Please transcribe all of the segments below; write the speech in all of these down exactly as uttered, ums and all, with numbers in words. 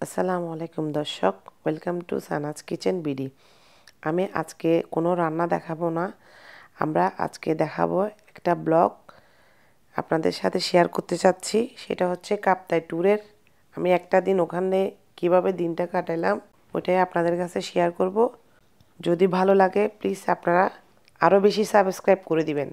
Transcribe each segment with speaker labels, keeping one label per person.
Speaker 1: আসসালামু আলাইকুম দর্শক, welcome to Sanaz kitchen BD. আমি আজকে কোনো রান্না দেখাবো না, আমরা আজকে দেখাবো একটা ব্লগ আপনাদের সাথে শেয়ার করতে চাচ্ছি। সেটা হচ্ছে কাপ্তাই ট্যুরের। আমি একটা দিন ওখানে কিভাবে দিনটা কাটালাম ওটাই আপনাদের কাছে শেয়ার করব। যদি ভালো লাগে প্লিজ আপনারা আরও বেশি সাবস্ক্রাইব করে দিবেন।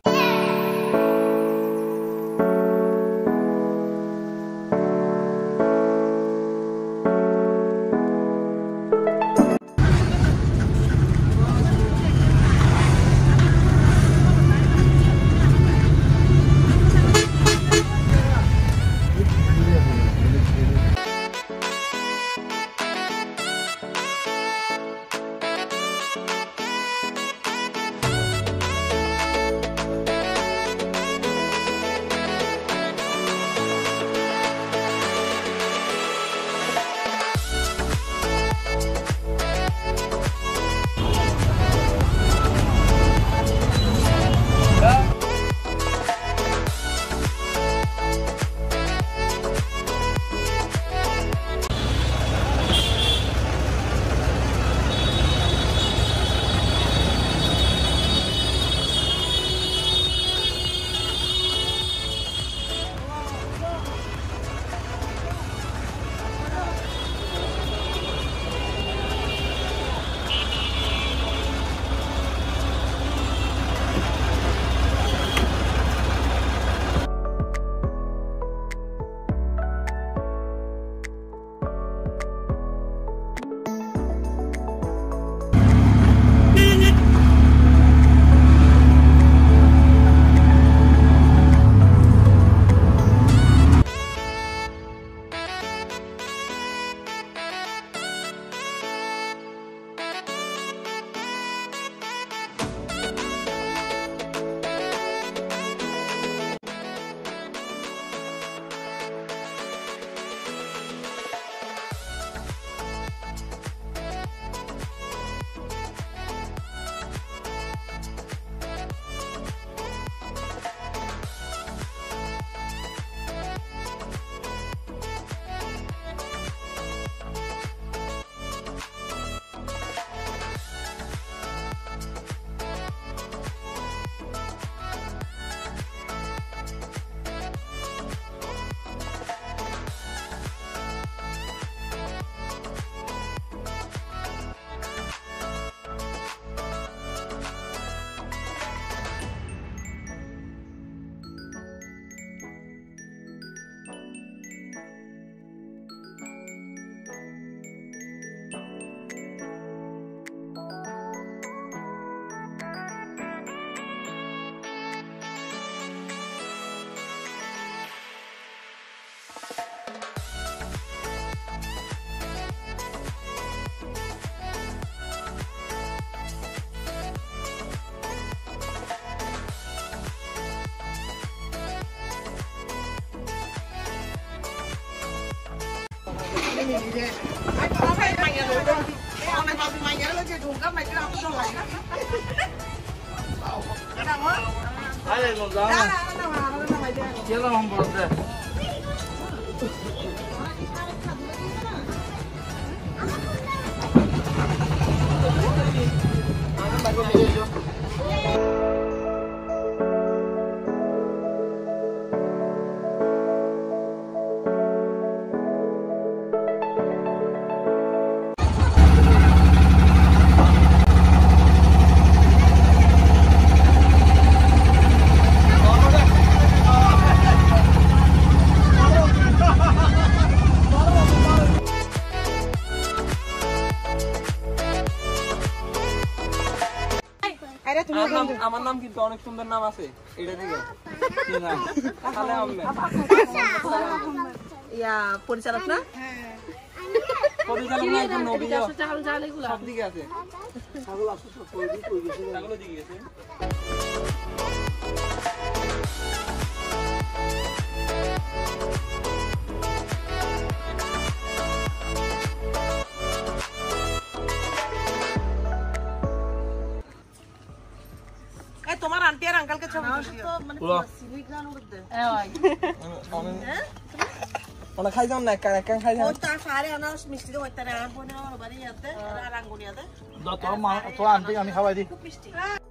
Speaker 2: Anh có phải mày ở rồi đâu. Con này vào thì mày nhớ lên chưa thùng các mày cái nào cũng xong lại. Cái nào á?
Speaker 3: Ai lên một gió.
Speaker 2: Đó là nó nào nó mày đây.
Speaker 3: Chưa là không bột đây. আমার নাম কিন্তু অনেক সুন্দর নাম আছে এটা থেকে কি নাম আলে আহমেদ
Speaker 2: ইয়া পরিচালক না
Speaker 3: পরিচালক না একজন নবী সব দিকে আছে ছাগল আছে সব কই গেছে ছাগল দিকে গেছে
Speaker 2: তোমার আন্টি আর আঙ্কেলকে ছবি তুলিও।
Speaker 3: পুরো
Speaker 2: সিলিগ্রান উঠতে।
Speaker 3: অনেক ওনা খাই যাও না একা একা খাই যাও
Speaker 2: ও তা সারে আনা মিষ্টি দে হইতারে আর বনে আর বাড়ি আছে আর রাঙ্গুনিয়াতে
Speaker 3: তো মা তো আন্টি আমি খাওয়াই দিই
Speaker 2: খুব মিষ্টি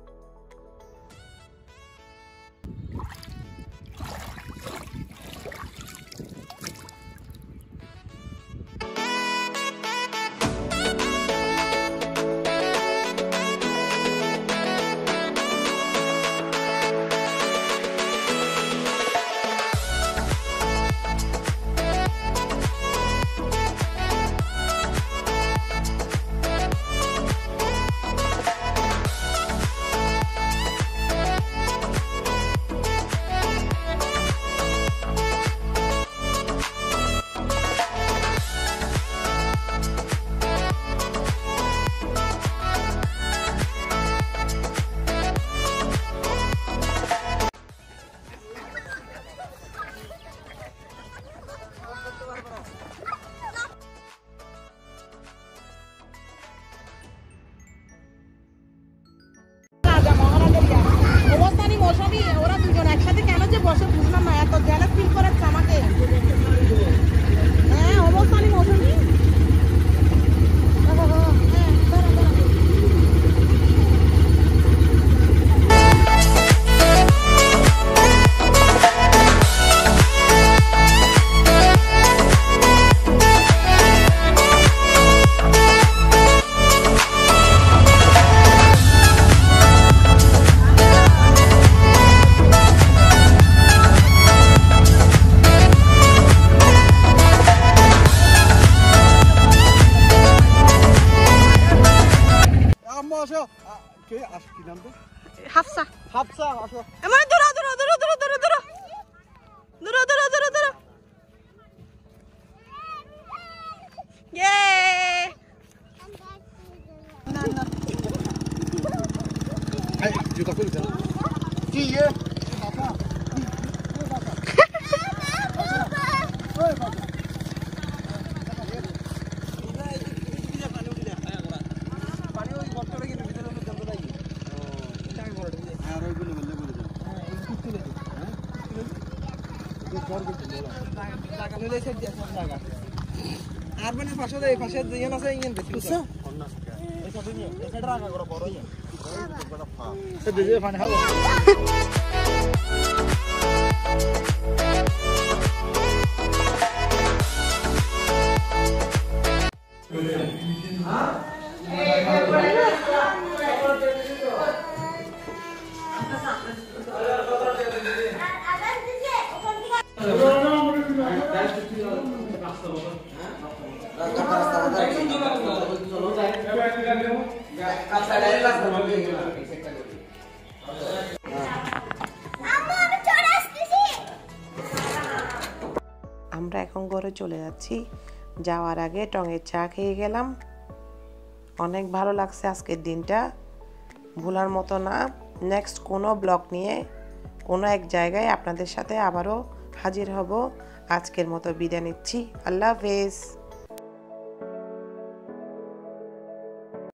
Speaker 2: ওরা দুজন একসাথে কেন যে বসে বুঝলাম না এত জেলাস ফিল করাচ্ছে আমাকে হ্যাঁ অবস্থানি মৌসুমি
Speaker 3: কে আস কি নাম তো
Speaker 2: হাফসা
Speaker 3: হাফসা আসো
Speaker 2: এমন দূর দূর দূর দূর দূর দূর দূর দূর দূর দূর ইয়ে না না
Speaker 3: আই জুতা খুলে দাও কি এ বাবা ওই বাবা আর মানে পাশে এই পাশে যেন আছে ইঞ্জিন বেশি বুঝছো এই সাথে নিয়ে এই সাইডে রাখা করো বড় ইঞ্জিন বড় ফা সে দিলে পানি হাওয়া
Speaker 1: আমরা এখন ঘরে চলে যাচ্ছি যাওয়ার আগে টঙের চা খেয়ে গেলাম অনেক ভালো লাগছে আজকের দিনটা ভোলার মতো না নেক্সট কোনো ব্লগ নিয়ে কোনো এক জায়গায় আপনাদের সাথে আবারও হাজির হব আজকের মতো বিদায় নিচ্ছি আল্লাহ হাফেজ।